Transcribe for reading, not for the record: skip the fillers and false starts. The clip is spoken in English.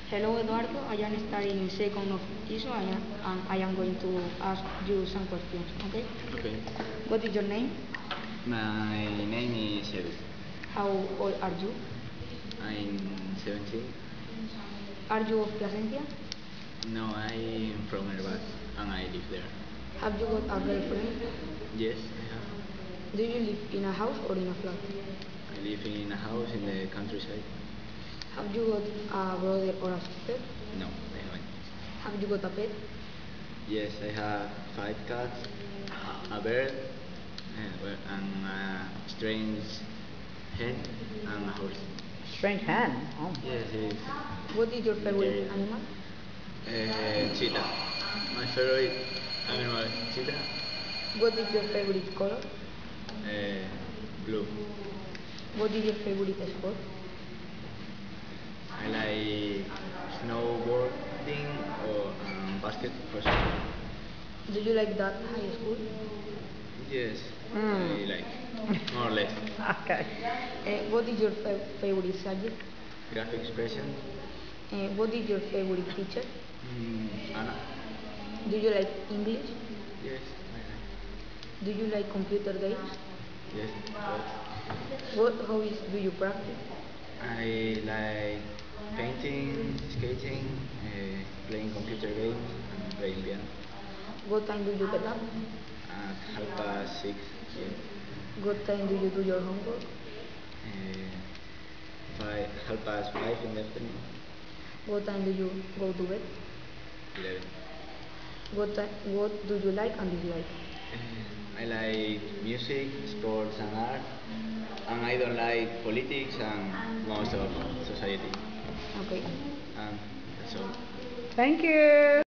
Hello Eduardo, I am studying in second of ISO and I am going to ask you some questions, okay? Okay. What is your name? My name is Edu. How old are you? I'm 17. Are you of Plasencia? No, I'm from Herbat and I live there. Have you got a girlfriend? Yes, I have. Do you live in a house or in a flat? I live in a house in the countryside. Have you got a brother or a sister? No, I haven't. Have you got a pet? Yes, I have 5 cats, a bird, and a strange hen and a horse. Strange hen. Oh. Yes, it is. What is your favorite animal? Cheetah. My favorite animal is cheetah. What is your favorite color? Blue. What is your favorite sport? I like snowboarding or basketball. Do you like that high school? Yes, I like more or less. Okay. What is your favorite subject? Graphic expression. What is your favorite teacher? Anna. Do you like English? Yes, Do you like computer games? yes, What hobbies do you practice? I like painting, skating, playing computer games, and playing piano. What time do you get up? At 6:30 p.m. What time do you do your homework? 5:30 in the afternoon. What time do you go to bed? 11. What do you like and dislike? I like music, sports, and art, and I don't like politics and most of society. Okay. And that's all. Thank you.